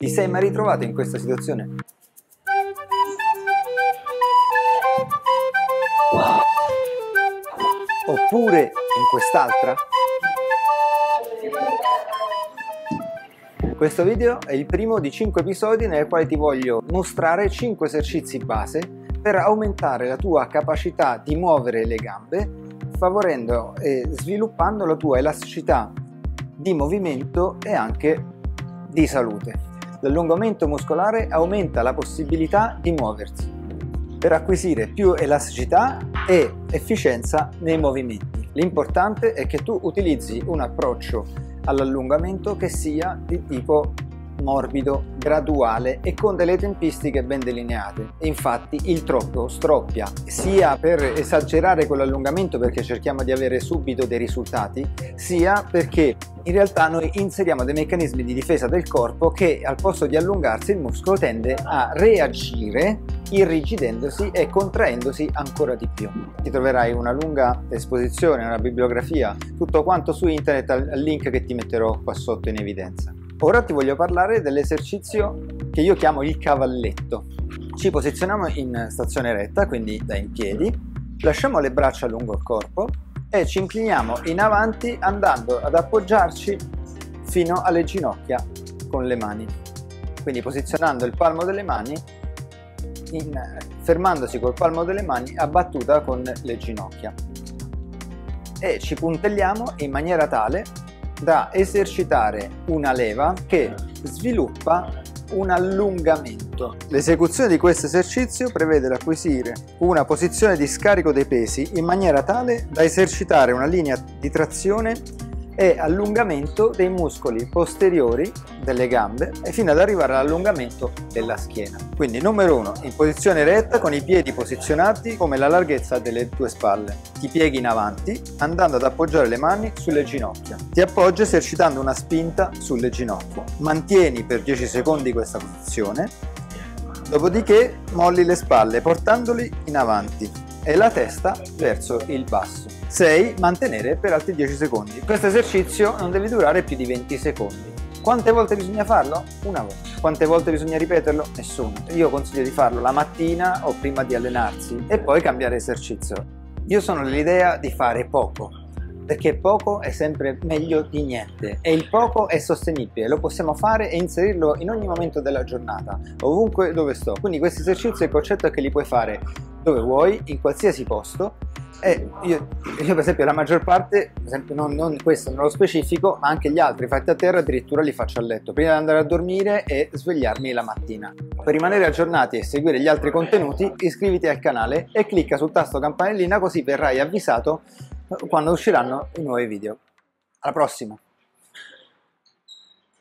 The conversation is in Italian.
Ti sei mai ritrovato in questa situazione? Oppure in quest'altra? Questo video è il primo di 5 episodi nel quale ti voglio mostrare 5 esercizi base per aumentare la tua capacità di muovere le gambe, favorendo e sviluppando la tua elasticità di movimento e anche di salute. L'allungamento muscolare aumenta la possibilità di muoversi per acquisire più elasticità e efficienza nei movimenti. L'importante è che tu utilizzi un approccio all'allungamento che sia di tipo morbido, graduale e con delle tempistiche ben delineate. Infatti il troppo stroppia, sia per esagerare con l'allungamento perché cerchiamo di avere subito dei risultati, sia perché in realtà noi inseriamo dei meccanismi di difesa del corpo che al posto di allungarsi il muscolo tende a reagire irrigidendosi e contraendosi ancora di più. Ti troverai una lunga esposizione, una bibliografia, tutto quanto su internet al link che ti metterò qua sotto in evidenza. Ora ti voglio parlare dell'esercizio che io chiamo il cavalletto. Ci posizioniamo in stazione retta, quindi da in piedi, lasciamo le braccia lungo il corpo e ci incliniamo in avanti andando ad appoggiarci fino alle ginocchia con le mani. Quindi posizionando il palmo delle mani, fermandosi col palmo delle mani a battuta con le ginocchia. E ci puntelliamo in maniera tale da esercitare una leva che sviluppa un allungamento. L'esecuzione di questo esercizio prevede l'acquisire una posizione di scarico dei pesi in maniera tale da esercitare una linea di trazione e allungamento dei muscoli posteriori delle gambe e fino ad arrivare all'allungamento della schiena. Quindi numero 1, in posizione retta con i piedi posizionati come la larghezza delle tue spalle. Ti pieghi in avanti andando ad appoggiare le mani sulle ginocchia. Ti appoggi esercitando una spinta sulle ginocchia. Mantieni per 10 secondi questa posizione, dopodiché molli le spalle portandoli in avanti e la testa verso il basso. 6. Mantenere per altri 10 secondi. Questo esercizio non deve durare più di 20 secondi. Quante volte bisogna farlo? Una volta. Quante volte bisogna ripeterlo? Nessuna. Io consiglio di farlo la mattina o prima di allenarsi e poi cambiare esercizio. Io sono dell'idea di fare poco, perché poco è sempre meglio di niente e il poco è sostenibile, lo possiamo fare e inserirlo in ogni momento della giornata, ovunque dove sto. Quindi questi esercizi, il concetto è che li puoi fare dove vuoi, in qualsiasi posto. E io per esempio la maggior parte, per esempio non questo nello specifico, ma anche gli altri fatti a terra addirittura li faccio a letto, prima di andare a dormire e svegliarmi la mattina. Per rimanere aggiornati e seguire gli altri contenuti, iscriviti al canale e clicca sul tasto campanellina così verrai avvisato quando usciranno i nuovi video. Alla prossima!